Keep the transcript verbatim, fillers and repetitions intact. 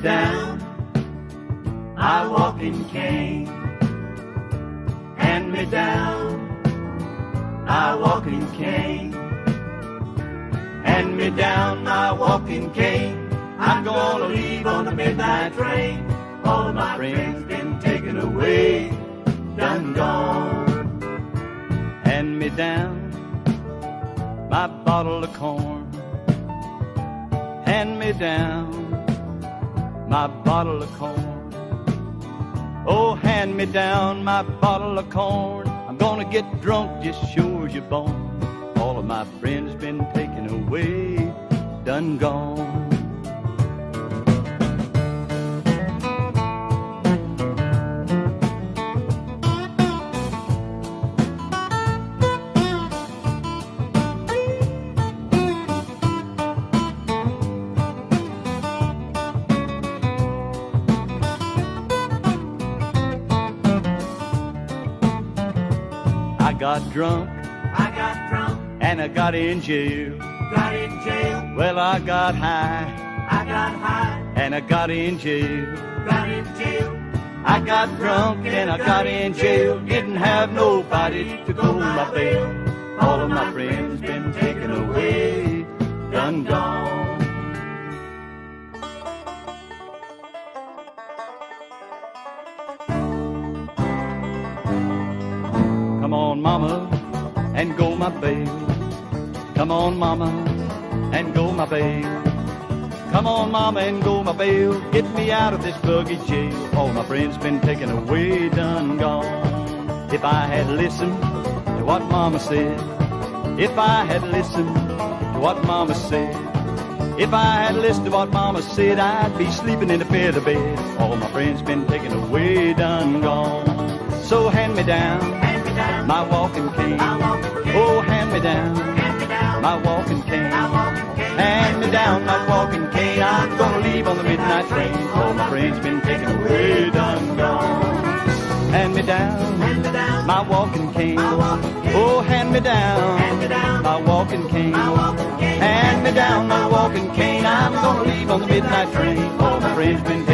down my walking cane. Hand me down my walking cane. Hand me down my walking cane. I'm gonna leave on the midnight train. All of my friends been taken away, done gone. Hand me down my bottle of corn. Hand me down my bottle of corn. Oh, hand me down my bottle of corn. I'm gonna get drunk just sure as you're born. All of my friends been taken away, done gone. I got drunk, I got drunk, and I got in jail. got in jail. Well, I got high, I got high, and I got in jail. got in jail. I got drunk and I got in jail. Didn't have nobody to go my bail. All of my friends been taken away, done gone. Come on, mama, and go my bail. Come on, mama, and go my bail. Come on, mama, and go my bail. Get me out of this buggy jail. All my friends been taken away, done gone. If I had listened to what mama said, if I had listened to what mama said, if I had listened to what mama said, I'd be sleeping in a feather bed. All my friends been taken away, done gone. So hand me down, Hand me down my walking cane. my walking cane. Oh, hand me down Hand me down my walking cane. my walking cane. Hand me down my walking cane. I'm gonna leave on the midnight train. All my friends been taken away, done gone. Hand me down Hand me down my walking cane. my walking cane. Oh, hand me down Hand me down my walking cane. my walking cane. Hand me down my walking cane. I'm gonna leave on the midnight train. All my friends been taken